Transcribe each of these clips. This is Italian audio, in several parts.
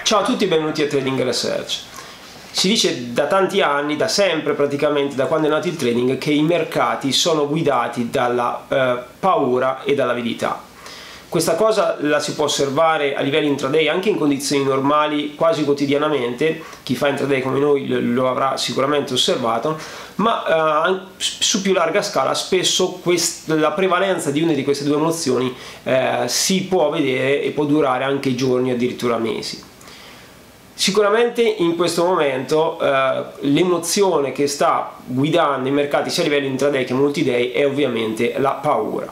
Ciao a tutti e benvenuti a Trading Research. Si dice da tanti anni, da sempre praticamente, da quando è nato il trading, che i mercati sono guidati dalla paura e dall'avidità. Questa cosa la si può osservare a livello intraday anche in condizioni normali quasi quotidianamente. Chi fa intraday come noi lo avrà sicuramente osservato, ma su più larga scala spesso la prevalenza di una di queste due emozioni si può vedere e può durare anche giorni, addirittura mesi. Sicuramente in questo momento l'emozione che sta guidando i mercati sia a livello intraday che multiday è ovviamente la paura.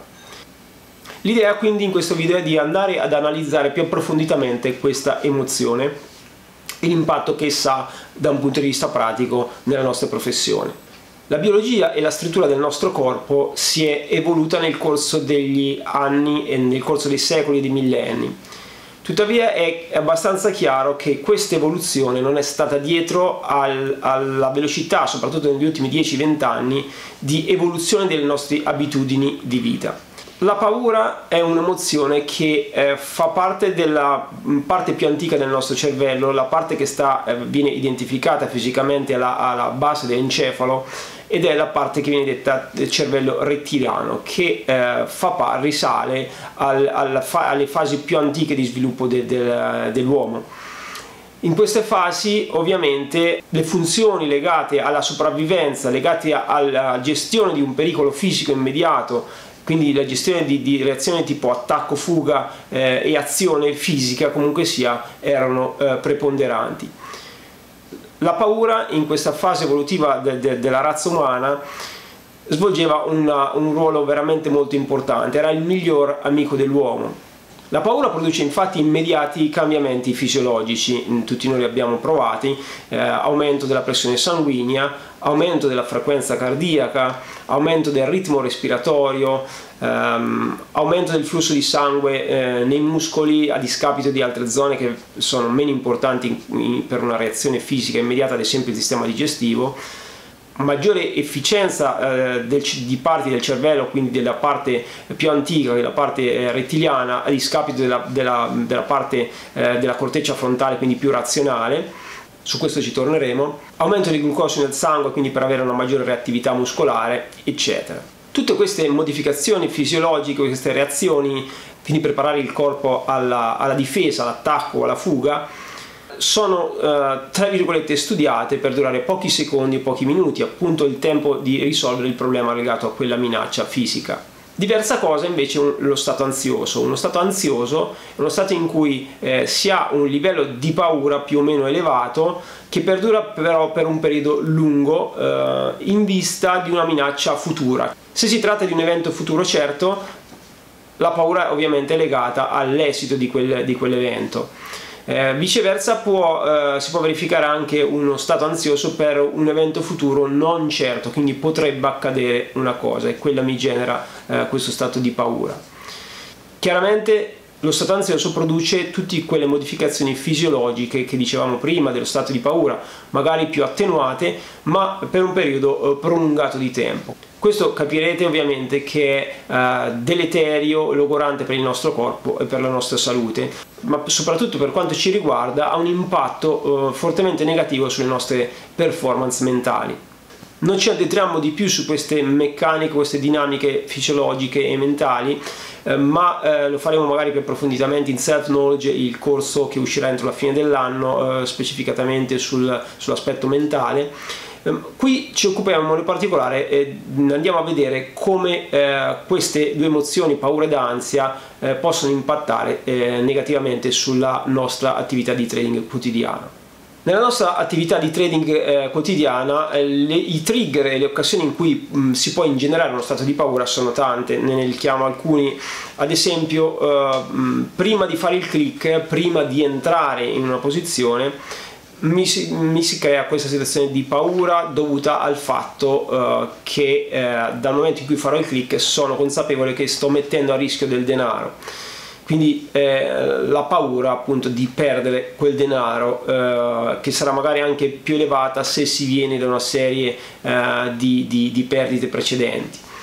L'idea quindi in questo video è di andare ad analizzare più approfonditamente questa emozione e l'impatto che essa ha da un punto di vista pratico nella nostra professione. La biologia e la struttura del nostro corpo si è evoluta nel corso degli anni e nel corso dei secoli e dei millenni. Tuttavia è abbastanza chiaro che questa evoluzione non è stata dietro alla velocità, soprattutto negli ultimi 10-20 anni, di evoluzione delle nostre abitudini di vita. La paura è un'emozione che fa parte della parte più antica del nostro cervello, la parte che viene identificata fisicamente alla base dell'encefalo, ed è la parte che viene detta del cervello rettiliano, che risale alle fasi più antiche di sviluppo dell'uomo. In queste fasi ovviamente le funzioni legate alla sopravvivenza, legate alla gestione di un pericolo fisico immediato, quindi la gestione di reazioni tipo attacco, fuga e azione fisica comunque sia, erano preponderanti. La paura in questa fase evolutiva della razza umana svolgeva un ruolo veramente molto importante, era il miglior amico dell'uomo. La paura produce infatti immediati cambiamenti fisiologici, tutti noi li abbiamo provati: aumento della pressione sanguigna, aumento della frequenza cardiaca, aumento del ritmo respiratorio, aumento del flusso di sangue nei muscoli a discapito di altre zone che sono meno importanti per una reazione fisica immediata, ad esempio il sistema digestivo, maggiore efficienza di parti del cervello, quindi della parte più antica, della parte rettiliana, a discapito della parte della corteccia frontale, quindi più razionale. Su questo ci torneremo. Aumento di glucosio nel sangue, quindi per avere una maggiore reattività muscolare, eccetera. Tutte queste modificazioni fisiologiche, queste reazioni, quindi preparare il corpo alla difesa, all'attacco, alla fuga, sono tra virgolette studiate per durare pochi secondi o pochi minuti, appunto il tempo di risolvere il problema legato a quella minaccia fisica. Diversa cosa invece è lo stato ansioso. Uno stato ansioso è uno stato in cui si ha un livello di paura più o meno elevato, che perdura però per un periodo lungo in vista di una minaccia futura. Se si tratta di un evento futuro certo, la paura ovviamente è legata all'esito di quell'evento. Viceversa si può verificare anche uno stato ansioso per un evento futuro non certo, quindi potrebbe accadere una cosa e quella mi genera questo stato di paura. Chiaramente lo stato ansioso produce tutte quelle modificazioni fisiologiche che dicevamo prima dello stato di paura, magari più attenuate, ma per un periodo prolungato di tempo. Questo capirete ovviamente che è deleterio, logorante per il nostro corpo e per la nostra salute, ma soprattutto per quanto ci riguarda ha un impatto fortemente negativo sulle nostre performance mentali. Non ci addentriamo di più su queste meccaniche, queste dinamiche fisiologiche e mentali, ma lo faremo magari più approfonditamente in Self Knowledge, il corso che uscirà entro la fine dell'anno, specificatamente sull'aspetto mentale. Qui ci occupiamo in particolare e andiamo a vedere come queste due emozioni, paura ed ansia, possono impattare negativamente sulla nostra attività di trading quotidiana. Nella nostra attività di trading quotidiana i trigger e le occasioni in cui si può ingenerare uno stato di paura sono tante. Ne chiamo alcuni. Ad esempio, prima di fare il click, prima di entrare in una posizione, mi si crea questa situazione di paura dovuta al fatto che dal momento in cui farò il click sono consapevole che sto mettendo a rischio del denaro. Quindi la paura appunto di perdere quel denaro, che sarà magari anche più elevata se si viene da una serie di perdite precedenti.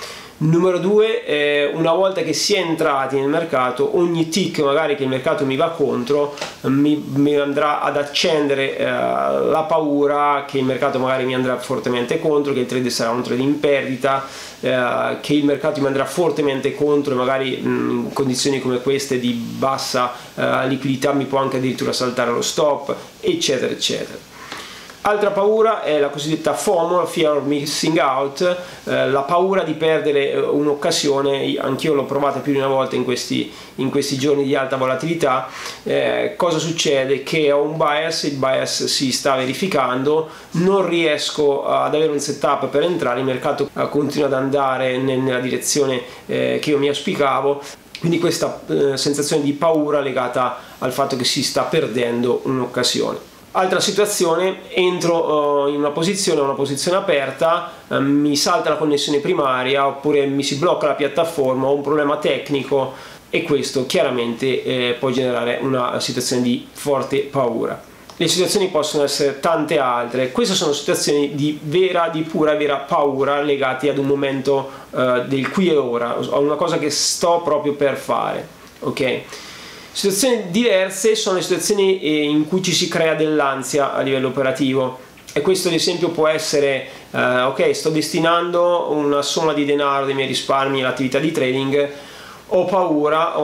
Numero 2, una volta che si è entrati nel mercato, ogni tick magari che il mercato mi va contro mi andrà ad accendere la paura che il mercato magari mi andrà fortemente contro, che il trade sarà un trade in perdita, che il mercato mi andrà fortemente contro e magari in condizioni come queste di bassa liquidità mi può anche addirittura saltare lo stop, eccetera eccetera. Altra paura è la cosiddetta FOMO, Fear of Missing Out, la paura di perdere un'occasione. Anch'io l'ho provata più di una volta in questi giorni di alta volatilità. Cosa succede? Che ho un bias, il bias si sta verificando, non riesco ad avere un setup per entrare, il mercato continua ad andare nella direzione che io mi auspicavo. Quindi questa sensazione di paura legata al fatto che si sta perdendo un'occasione. Altra situazione, entro in una posizione aperta, mi salta la connessione primaria oppure mi si blocca la piattaforma, ho un problema tecnico e questo chiaramente può generare una situazione di forte paura. Le situazioni possono essere tante altre, queste sono situazioni di pura e vera paura legate ad un momento del qui e ora, a una cosa che sto proprio per fare, ok? Situazioni diverse sono le situazioni in cui ci si crea dell'ansia a livello operativo, e questo ad esempio può essere ok, sto destinando una somma di denaro dei miei risparmi all'attività di trading, ho paura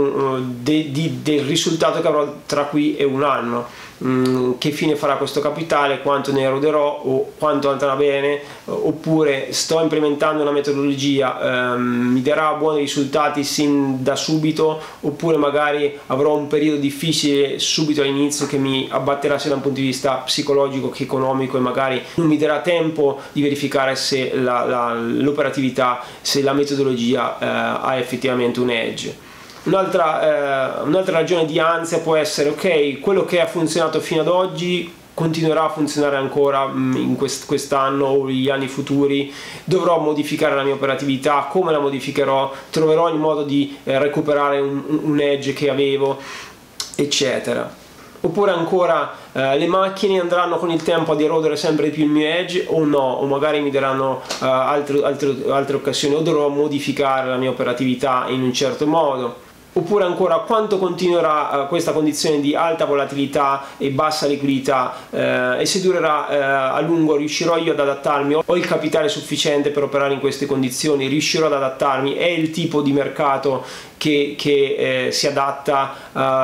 del risultato che avrò tra qui e un anno. Che fine farà questo capitale, quanto ne eroderò o quanto andrà bene, oppure sto implementando una metodologia, mi darà buoni risultati sin da subito, oppure magari avrò un periodo difficile subito all'inizio che mi abbatterà sia da un punto di vista psicologico che economico e magari non mi darà tempo di verificare se l'operatività, se la metodologia ha effettivamente un edge. Un'altra ragione di ansia può essere ok, quello che ha funzionato fino ad oggi continuerà a funzionare ancora in quest'anno o gli anni futuri, dovrò modificare la mia operatività, come la modificherò, troverò il modo di recuperare un edge che avevo, eccetera. Oppure ancora le macchine andranno con il tempo ad erodere sempre di più il mio edge o no, o magari mi daranno altre occasioni, o dovrò modificare la mia operatività in un certo modo. Oppure ancora quanto continuerà questa condizione di alta volatilità e bassa liquidità e se durerà a lungo, riuscirò io ad adattarmi, ho il capitale sufficiente per operare in queste condizioni, riuscirò ad adattarmi, è il tipo di mercato che si adatta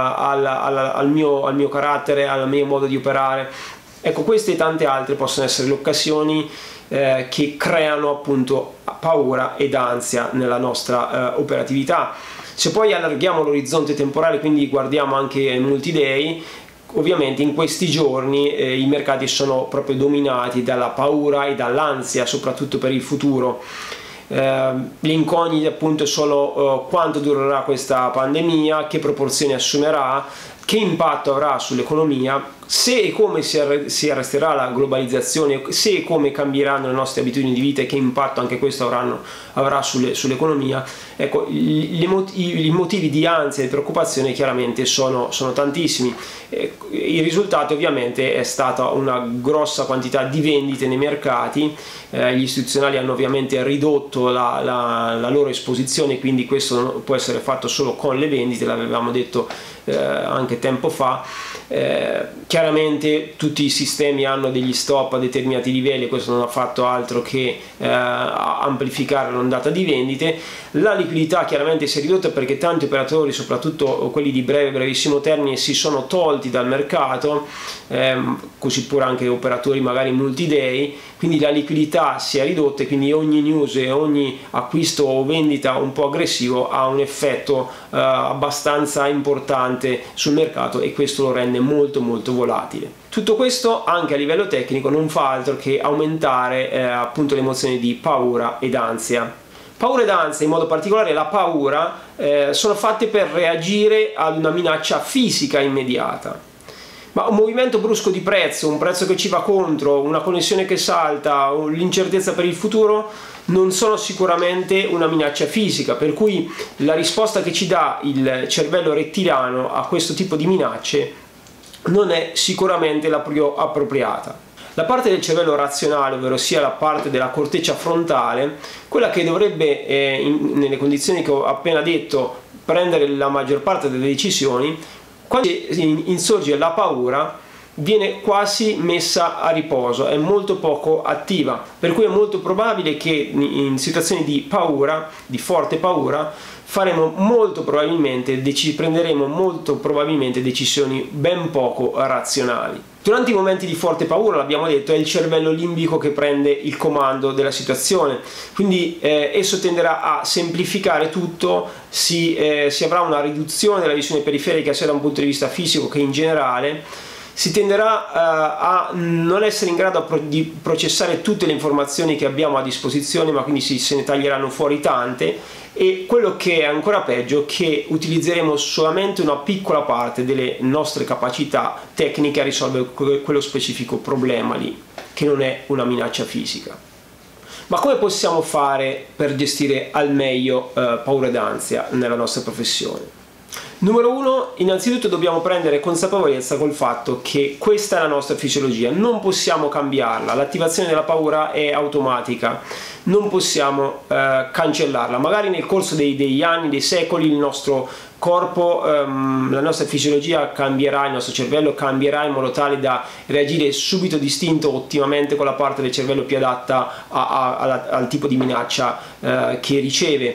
al mio carattere, al mio modo di operare. Ecco, queste e tante altre possono essere le occasioni che creano appunto paura ed ansia nella nostra operatività. Se poi allarghiamo l'orizzonte temporale, quindi guardiamo anche multi-day, ovviamente in questi giorni i mercati sono proprio dominati dalla paura e dall'ansia, soprattutto per il futuro. Le incognite appunto sono quanto durerà questa pandemia, che proporzioni assumerà, che impatto avrà sull'economia, se e come si arresterà la globalizzazione, se e come cambieranno le nostre abitudini di vita e che impatto anche questo avrà sull'economia. Ecco, i motivi di ansia e di preoccupazione chiaramente sono tantissimi. Il risultato ovviamente è stata una grossa quantità di vendite nei mercati, gli istituzionali hanno ovviamente ridotto la loro esposizione, quindi questo può essere fatto solo con le vendite, l'avevamo detto anche tempo fa. Chiaramente tutti i sistemi hanno degli stop a determinati livelli e questo non ha fatto altro che amplificare l'ondata di vendite. La liquidità chiaramente si è ridotta perché tanti operatori, soprattutto quelli di brevissimo termine, si sono tolti dal mercato, così pure anche operatori magari multi-day, quindi la liquidità si è ridotta e quindi ogni news e ogni acquisto o vendita un po' aggressivo ha un effetto abbastanza importante sul mercato e questo lo rende molto volatile. Tutto questo anche a livello tecnico non fa altro che aumentare appunto le emozioni di paura ed ansia. Paura ed ansia, in modo particolare la paura, sono fatte per reagire ad una minaccia fisica immediata. Ma un movimento brusco di prezzo, un prezzo che ci va contro, una connessione che salta, l'incertezza per il futuro non sono sicuramente una minaccia fisica, per cui la risposta che ci dà il cervello rettiliano a questo tipo di minacce non è sicuramente la più appropriata. La parte del cervello razionale, ovvero sia la parte della corteccia frontale, quella che dovrebbe, nelle condizioni che ho appena detto, prendere la maggior parte delle decisioni, quando insorge la paura viene quasi messa a riposo, è molto poco attiva, per cui è molto probabile che in situazioni di paura, di forte paura, prenderemo molto probabilmente decisioni ben poco razionali. Durante i momenti di forte paura, l'abbiamo detto, è il cervello limbico che prende il comando della situazione, quindi esso tenderà a semplificare tutto, si avrà una riduzione della visione periferica sia da un punto di vista fisico che in generale. Si tenderà a non essere in grado di processare tutte le informazioni che abbiamo a disposizione, ma quindi se ne taglieranno fuori tante, e quello che è ancora peggio, che utilizzeremo solamente una piccola parte delle nostre capacità tecniche a risolvere quello specifico problema lì, che non è una minaccia fisica. Ma come possiamo fare per gestire al meglio paura ed ansia nella nostra professione? Numero 1, innanzitutto dobbiamo prendere consapevolezza col fatto che questa è la nostra fisiologia, non possiamo cambiarla, l'attivazione della paura è automatica, non possiamo cancellarla. Magari nel corso degli anni, dei secoli, il nostro corpo, la nostra fisiologia cambierà, il nostro cervello cambierà in modo tale da reagire subito distinto ottimamente con la parte del cervello più adatta al tipo di minaccia che riceve.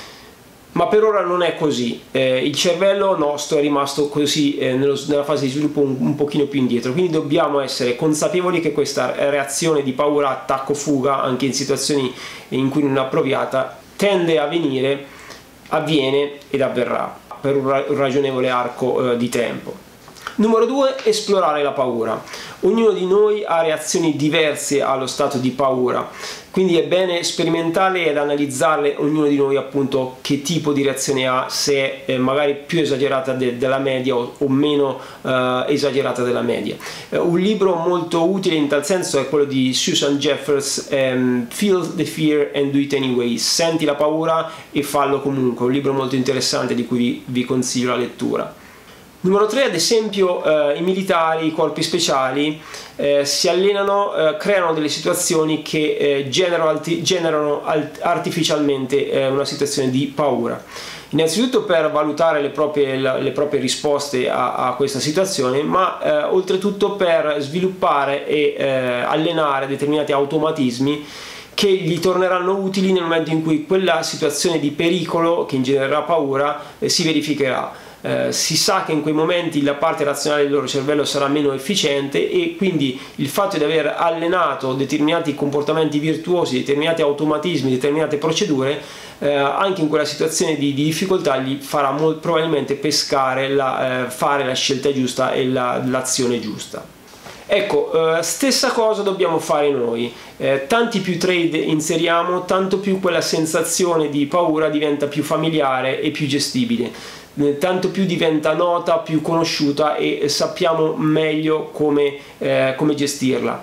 Ma per ora non è così, il cervello nostro è rimasto così nella fase di sviluppo un pochino più indietro, quindi dobbiamo essere consapevoli che questa reazione di paura, attacco, fuga, anche in situazioni in cui non è appropriata, tende a avvenire, avviene ed avverrà per un ragionevole arco di tempo. Numero 2, esplorare la paura. Ognuno di noi ha reazioni diverse allo stato di paura, quindi è bene sperimentarle ed analizzarle, ognuno di noi appunto che tipo di reazione ha, se è magari più esagerata della media o meno esagerata della media. Un libro molto utile in tal senso è quello di Susan Jeffers, Feel the Fear and Do It Anyway, senti la paura e fallo comunque, un libro molto interessante di cui vi consiglio la lettura. Numero 3, ad esempio, i militari, i corpi speciali si allenano, creano delle situazioni che generano artificialmente una situazione di paura. Innanzitutto per valutare le proprie risposte a questa situazione, ma oltretutto per sviluppare e allenare determinati automatismi che gli torneranno utili nel momento in cui quella situazione di pericolo che genererà paura si verificherà. Si sa che in quei momenti la parte razionale del loro cervello sarà meno efficiente e quindi il fatto di aver allenato determinati comportamenti virtuosi, determinati automatismi, determinate procedure, anche in quella situazione di difficoltà gli farà probabilmente pescare, fare la scelta giusta e l'azione giusta. Ecco, stessa cosa dobbiamo fare noi, tanti più trade inseriamo, tanto più quella sensazione di paura diventa più familiare e più gestibile. Tanto più diventa nota, più conosciuta e sappiamo meglio come gestirla.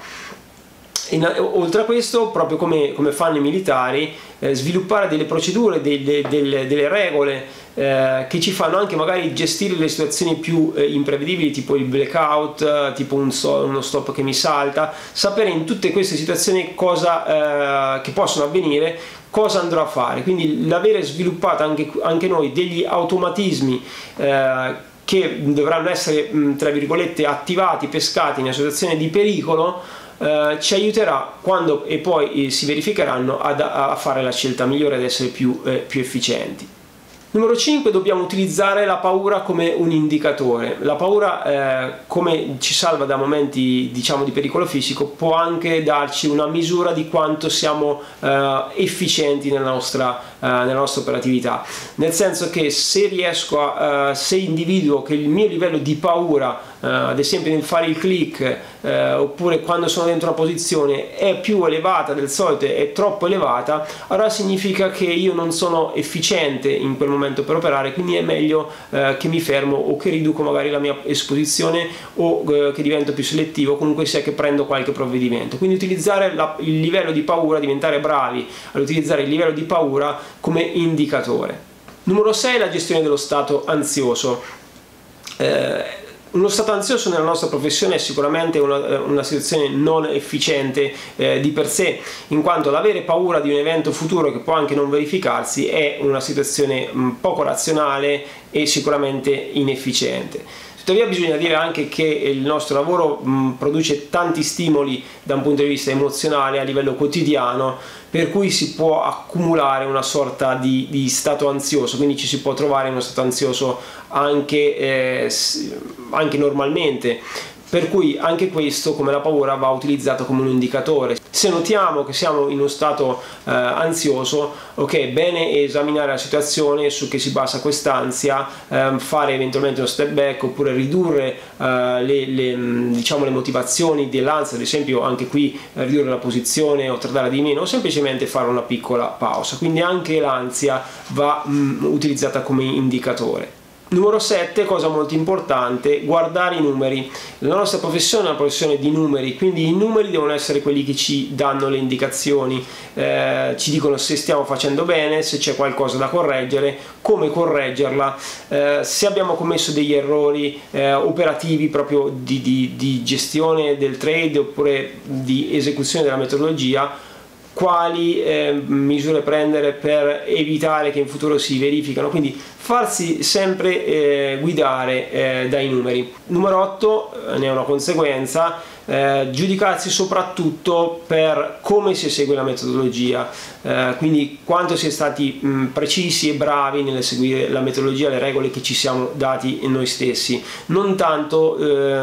Oltre a questo, proprio come fanno i militari, sviluppare delle procedure, delle regole che ci fanno anche magari gestire le situazioni più imprevedibili, tipo il blackout, tipo uno stop che mi salta, sapere in tutte queste situazioni cosa che possono avvenire, cosa andrò a fare. Quindi l'avere sviluppato anche noi degli automatismi che dovranno essere tra virgolette attivati, pescati in una situazione di pericolo, ci aiuterà quando e poi si verificheranno a fare la scelta migliore, ad essere più efficienti. Numero 5, dobbiamo utilizzare la paura come un indicatore. La paura, come ci salva da momenti diciamo di pericolo fisico, può anche darci una misura di quanto siamo efficienti nella nostra operatività, nel senso che se se individuo che il mio livello di paura, ad esempio nel fare il click oppure quando sono dentro una posizione, è più elevata del solito, è troppo elevata, allora significa che io non sono efficiente in quel momento per operare, quindi è meglio che mi fermo o che riduco magari la mia esposizione o che divento più selettivo, comunque sia che prendo qualche provvedimento. Quindi utilizzare il livello di paura, diventare bravi ad utilizzare il livello di paura come indicatore. Numero 6, la gestione dello stato ansioso. Uno stato ansioso nella nostra professione è sicuramente una situazione non efficiente di per sé, in quanto l'avere paura di un evento futuro che può anche non verificarsi è una situazione poco razionale e sicuramente inefficiente. Tuttavia bisogna dire anche che il nostro lavoro produce tanti stimoli da un punto di vista emozionale a livello quotidiano, per cui si può accumulare una sorta di stato ansioso, quindi ci si può trovare in uno stato ansioso anche normalmente. Per cui anche questo, come la paura, va utilizzato come un indicatore. Se notiamo che siamo in uno stato ansioso, ok, è bene esaminare la situazione, su che si basa quest'ansia, fare eventualmente uno step back oppure ridurre diciamo, le motivazioni dell'ansia, ad esempio anche qui ridurre la posizione o tradarla di meno, o semplicemente fare una piccola pausa. Quindi anche l'ansia va utilizzata come indicatore. Numero 7, cosa molto importante, guardare i numeri. La nostra professione è una professione di numeri, quindi i numeri devono essere quelli che ci danno le indicazioni, ci dicono se stiamo facendo bene, se c'è qualcosa da correggere, come correggerla, se abbiamo commesso degli errori operativi proprio di gestione del trade oppure di esecuzione della metodologia, quali misure prendere per evitare che in futuro si verificano, quindi farsi sempre guidare dai numeri. Numero 8 ne è una conseguenza, giudicarsi soprattutto per come si segue la metodologia, quindi quanto si è stati precisi e bravi nel seguire la metodologia, le regole che ci siamo dati noi stessi, non tanto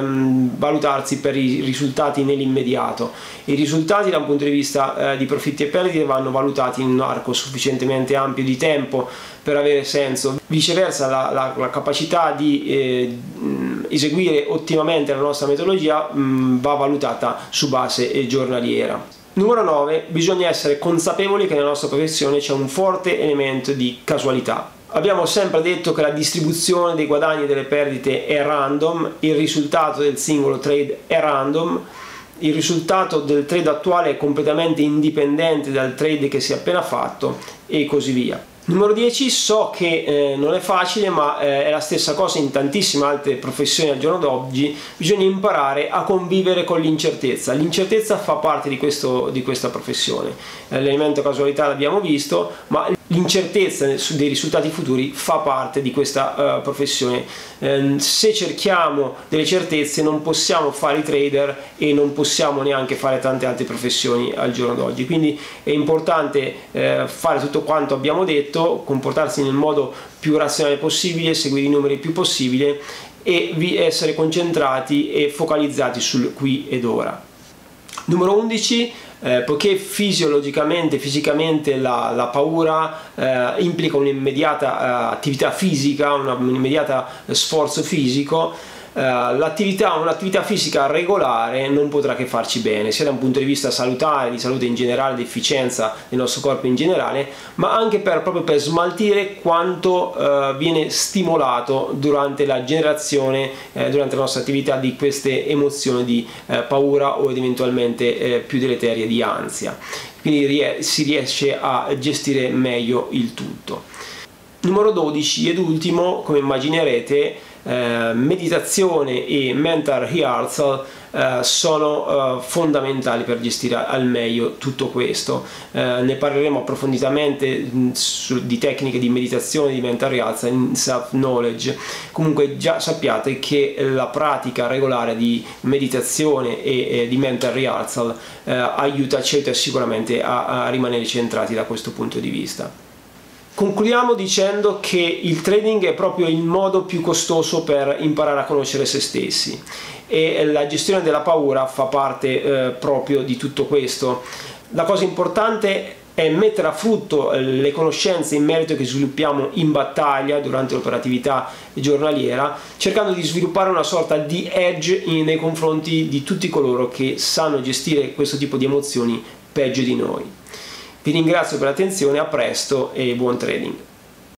valutarsi per i risultati nell'immediato. I risultati da un punto di vista di profitti e perdite vanno valutati in un arco sufficientemente ampio di tempo per avere senso. Viceversa la capacità di eseguire ottimamente la nostra metodologia va valutata su base giornaliera. Numero 9, bisogna essere consapevoli che nella nostra professione c'è un forte elemento di casualità. Abbiamo sempre detto che la distribuzione dei guadagni e delle perdite è random, il risultato del singolo trade è random, il risultato del trade attuale è completamente indipendente dal trade che si è appena fatto e così via. Numero 10, so che non è facile, ma è la stessa cosa in tantissime altre professioni al giorno d'oggi, bisogna imparare a convivere con l'incertezza. L'incertezza fa parte di questa professione, l'elemento casualità l'abbiamo visto, ma l'incertezza dei risultati futuri fa parte di questa professione. Se cerchiamo delle certezze non possiamo fare i trader e non possiamo neanche fare tante altre professioni al giorno d'oggi, quindi è importante fare tutto quanto abbiamo detto, comportarsi nel modo più razionale possibile, seguire i numeri il più possibile e essere concentrati e focalizzati sul qui ed ora. Numero 11, poiché fisicamente la paura implica un'immediata attività fisica, un immediato sforzo fisico, un'attività fisica regolare non potrà che farci bene, sia da un punto di vista salutare, di salute in generale, di efficienza del nostro corpo in generale, ma anche proprio per smaltire quanto viene stimolato durante la generazione, durante la nostra attività, di queste emozioni di paura o eventualmente più deleterie di ansia. Quindi si riesce a gestire meglio il tutto. Numero 12 ed ultimo, come immaginerete, meditazione e mental rehearsal sono fondamentali per gestire al meglio tutto questo. Ne parleremo approfonditamente di tecniche di meditazione, di mental rehearsal in self knowledge. Comunque già sappiate che la pratica regolare di meditazione e di mental rehearsal aiuta sicuramente a rimanere centrati da questo punto di vista. Concludiamo dicendo che il trading è proprio il modo più costoso per imparare a conoscere se stessi e la gestione della paura fa parte proprio di tutto questo. La cosa importante è mettere a frutto le conoscenze in merito che sviluppiamo in battaglia durante l'operatività giornaliera, cercando di sviluppare una sorta di edge nei confronti di tutti coloro che sanno gestire questo tipo di emozioni peggio di noi. Vi ringrazio per l'attenzione, a presto e buon trading!